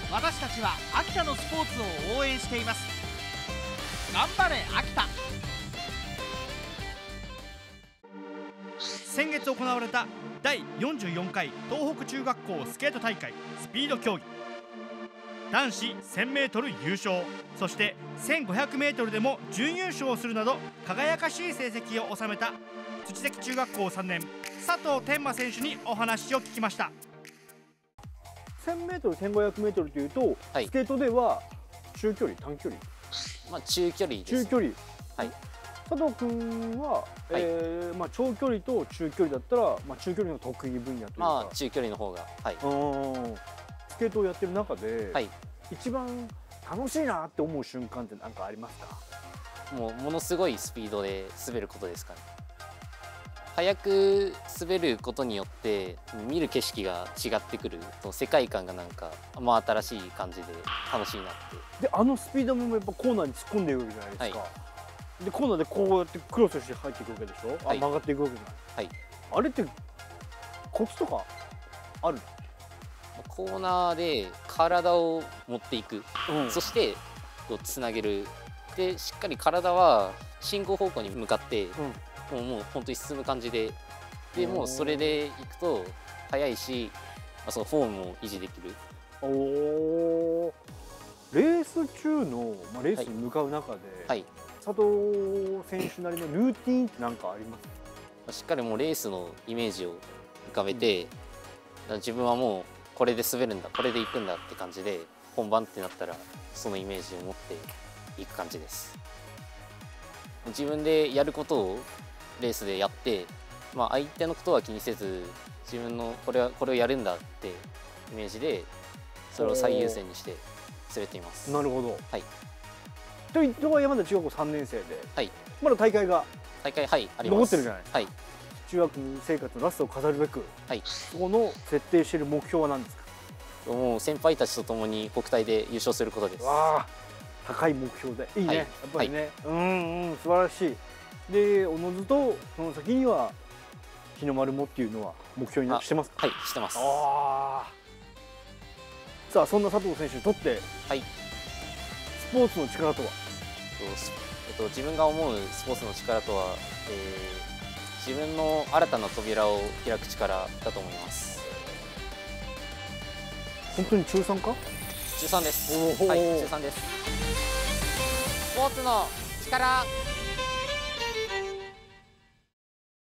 私たちは秋田のスポーツを応援しています。頑張れ秋田。先月行われた第44回東北中学校スケート大会スピード競技、男子 1000m 優勝、そして 1500m でも準優勝をするなど輝かしい成績を収めた土関中学校3年佐藤天馬選手にお話を聞きました。 1000m、1500m というと、 はい、 スケートでは中距離、短距離、 中距離です。 中距離、 はい。 佐藤君は、長距離と中距離だったら、中距離の得意分野というか、 中距離の方が、はい、 スケートをやってる中で、 はい、 一番楽しいなって思う瞬間って何かありますか？ ものすごいスピードで滑ることですかね。速く滑ることによって見る景色が違ってくると、世界観がなんか新しい感じで楽しいなって。 で、あのスピードもやっぱコーナーに突っ込んでいくわけじゃないですか、はい、でコーナーでこうやってクロスして入っていくわけでしょ、はい、曲がっていくわけじゃない、はい、あれってコツとかある？ コーナーで体を持っていく、そしてつなげる。でしっかり体は進行方向に向かって、もう本当に進む感じで、もうそれでいくと速いし、そのフォームも維持できる。 レース中の、レースに向かう中で、はい、佐藤選手なりのルーティンって何かありますか？ しっかりもうレースのイメージを浮かべて、自分はもうこれで滑るんだ、これで行くんだって感じで、本番ってなったらそのイメージを持っていく感じです。自分でやることをレースでやって、相手のことは気にせず、自分のこれをやるんだってイメージでそれを最優先にして滑っています。 なるほど。 はい。 というのは山田中学校3年生で、はい、まだ大会はい、あります。 残ってるじゃない。はい。中学生活のラストを飾るべく、はい、そこの設定している目標は何ですか？ もう先輩たちと共に国体で優勝することです。 わあ、高い目標でいいね、やっぱりね、素晴らしい。で、おのずとその先には日の丸もっていうのは目標にしてますか？ はい、してます。 さあ、そんな佐藤選手にとって、はい、スポーツの力とは？ 自分が思うスポーツの力とは、自分の新たな扉を開く力だと思います。 本当に中3か？ 中3です。はい、中3です。スポーツの力。